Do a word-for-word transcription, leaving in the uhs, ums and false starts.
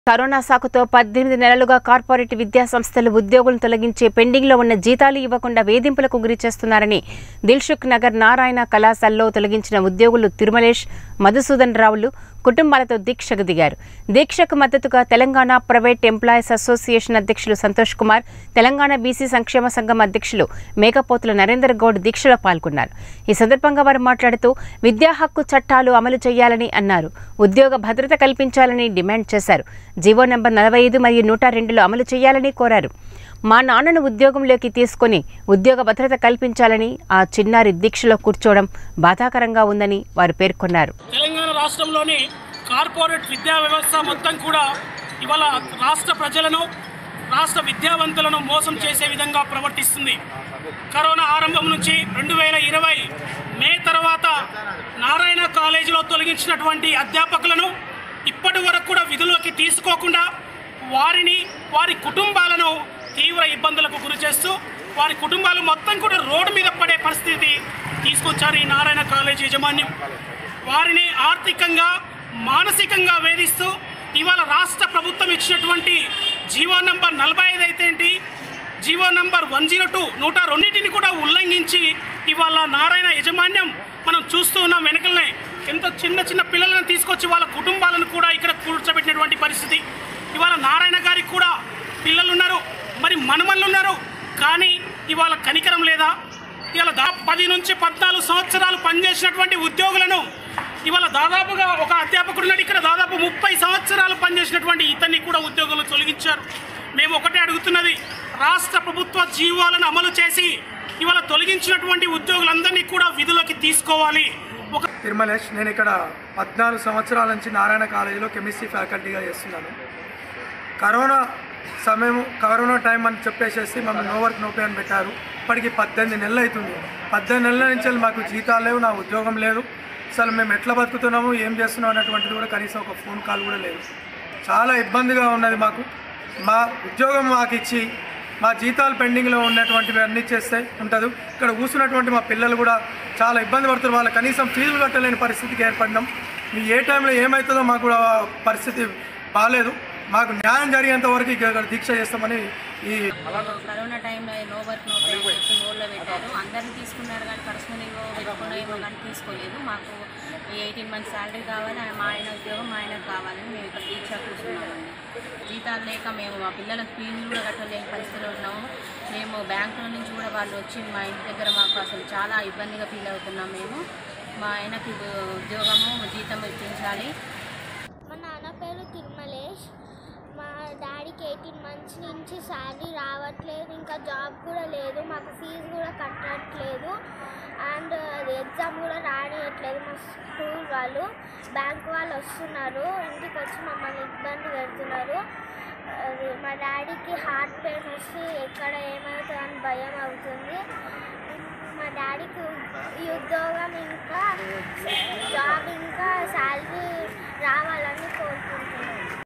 Corona సాకుతో పద్దెనిమిది నెలలుగా corporate విద్యా సంస్థలు ఉద్యోగులను తొలగించే పెండింగ్లో ఉన్న జీతాలు ఇవ్వకుండా వేధింపులకు గురి చేస్తున్నారని దిల్సుఖ్ నగర్ నారాయణ కళాశాలలో తొలగించిన ఉద్యోగులు తిరుమలేష్, మధుసూదన్ రావులు కుటుంబాలతో దీక్షకు దిగారు. దీక్షకు మద్దతుగా తెలంగాణ ప్రైవేట్ ఎంప్లాయీస్ అసోసియేషన్ అధ్యక్షులు సంతోష్ కుమార్, తెలంగాణ బీసీ సంక్షేమ సంఘం అధ్యక్షులు మేకపోతుల నరేందర్ గౌడ్ దీక్షలో పాల్గొన్నారు. ఈ సందర్భంగా వారు మాట్లాడుతూ విద్యా హక్కు చట్టాలు అమలు చేయాలని అన్నారు. ఉద్యోగ భద్రత కల్పించాలని డిమాండ్ చేశారు. జీవో నెంబర్ నలభై ఐదు మరియు నూట రెండులో అమలు చేయాలని కోరారు. మా నాన్నను ఉద్యోగంలోకి తీసుకుని ఉద్యోగ భద్రత కల్పించాలని ఆ చిన్నారి దీక్షలో కూర్చోవడం బాధాకరంగా ఉందని వారు పేర్కొన్నారు. తెలంగాణ రాష్ట్రంలోని కార్పొరేట్ విద్యా వ్యవస్థ మొత్తం కూడా ఇవాళ రాష్ట్ర ప్రజలను, రాష్ట్ర విద్యావంతులను మోసం చేసే విధంగా ప్రవర్తిస్తుంది. కరోనా ఆరంభం నుంచి రెండు వేల ఇరవై మే తర్వాత నారాయణ కాలేజీలో తొలగించినటువంటి అధ్యాపకులను ఇప్పటి వరకు కూడా విధుల్లోకి తీసుకోకుండా వారిని, వారి కుటుంబాలను తీవ్ర ఇబ్బందులకు గురి చేస్తూ వారి కుటుంబాలు మొత్తం కూడా రోడ్డు మీద పడే పరిస్థితి తీసుకొచ్చారు ఈ నారాయణ కాలేజీ యాజమాన్యం. వారిని ఆర్థికంగా, మానసికంగా వేధిస్తూ ఇవాళ రాష్ట్ర ప్రభుత్వం ఇచ్చినటువంటి జీవో నంబర్ నలభై ఐదు అయితే ఏంటి, GO number one zero two నూట రెండింటిని కూడా ఉల్లంఘించి ఇవాళ నారాయణ యాజమాన్యం మనం చూస్తూ ఉన్నాం. వెనకలనే ఎంత చిన్న చిన్న పిల్లలను తీసుకొచ్చి వాళ్ళ కుటుంబాలను కూడా ఇక్కడ కూర్చోబెట్టినటువంటి పరిస్థితి. ఇవాళ నారాయణ గారికి కూడా పిల్లలు ఉన్నారు, మరి మనమల్లు ఉన్నారు, కానీ ఇవాళ కనికరం లేదా? ఇవాళ దా పది నుంచి పద్నాలుగు సంవత్సరాలు పనిచేసినటువంటి ఉద్యోగులను ఇవాళ దాదాపుగా ఒక అధ్యాపకుడు ఉన్నాడు ఇక్కడ, దాదాపు ముప్పై సంవత్సరాలు పనిచేసినటువంటి ఇతన్ని కూడా ఉద్యోగులు తొలగించారు. మేము ఒకటే అడుగుతున్నది, రాష్ట్ర ప్రభుత్వ జీవోలను అమలు చేసి ఇవాళ తొలగించినటువంటి ఉద్యోగులందరినీ కూడా విధులోకి తీసుకోవాలి. ఒక తిరుమలేష్, నేను ఇక్కడ పద్నాలుగు సంవత్సరాల నుంచి నారాయణ కాలేజీలో కెమిస్ట్రీ ఫ్యాకల్టీగా చేస్తున్నాను. కరోనా సమయం, కరోనా టైం అని చెప్పేసేసి మమ్మల్ని నో వర్క్ నో పే అని పెట్టారు. ఇప్పటికి పద్దెనిమిది నెలలు అవుతుంది. పద్దెనిమిది నెలల నుంచి మాకు జీతాలు లేవు, నా ఉద్యోగం లేదు. అసలు మేము ఎట్లా బతుకుతున్నాము, ఏం చేస్తున్నాం అనేటువంటిది కూడా కనీసం ఒక ఫోన్ కాల్ కూడా లేదు. చాలా ఇబ్బందిగా ఉన్నది మాకు. మా ఉద్యోగం మాకు ఇచ్చి మా జీతాలు పెండింగ్లో ఉన్నటువంటివి అన్నీ చేస్తే ఉంటుంది. ఇక్కడ కూర్చున్నటువంటి మా పిల్లలు కూడా చాలా ఇబ్బంది పడుతున్నారు. వాళ్ళు కనీసం ఫీజులు కట్టలేని పరిస్థితికి ఏర్పడినాం. మీ ఏ టైంలో ఏమవుతుందో మాకు కూడా పరిస్థితి బాగాలేదు. మాకు న్యాయం జరిగేంత వరకు ఇక్కడ దీక్ష చేస్తామని ఈ కరోనా టైంలో నో వర్క్ నో పే పెట్టి బోర్డులో పెట్టారు. అందరినీ తీసుకున్నారు కానీ పర్సనల్ పెట్టుకునేమో కానీ తీసుకోలేదు. మాకు ఎయిటీన్ మంత్స్ శాలరీ కావాలి, మా ఆయన ఉద్యోగం మా ఆయనకు కావాలని మేము ఇక్కడ దీక్ష కూర్చున్నామండి. జీతాలు లేక మేము మా పిల్లలకు ఫీజులు కూడా కట్టలేని పరిస్థితిలో ఉన్నాము. మేము బ్యాంకుల నుంచి కూడా వాళ్ళు వచ్చి మా ఇంటి దగ్గర మాకు అసలు చాలా ఇబ్బందిగా ఫీల్ అవుతున్నాం. మేము మా ఆయనకి ఉద్యోగము జీతం ఇప్పించాలి. మా నాన్న పేరు తిరుమలేష్. మా డాడీకి ఎయిటీన్ మంత్స్ నుంచి శాలరీ రావట్లేదు, ఇంకా జాబ్ కూడా లేదు, మాకు ఫీజు కూడా కట్టట్లేదు, అండ్ ఎగ్జామ్ కూడా రానియట్లేదు. మా స్కూల్ వాళ్ళు, బ్యాంక్ వాళ్ళు వస్తున్నారు, ఇంటికి వచ్చి మమ్మల్ని ఇబ్బంది పెడుతున్నారు. అది మా డాడీకి హార్ట్ పెయిన్ వస్తే ఎక్కడ ఏమవుతుందని భయం అవుతుంది. మా డాడీకి ఈ ఉద్యోగం ఇంకా జాబ్ ఇంకా శాలరీ రావాలని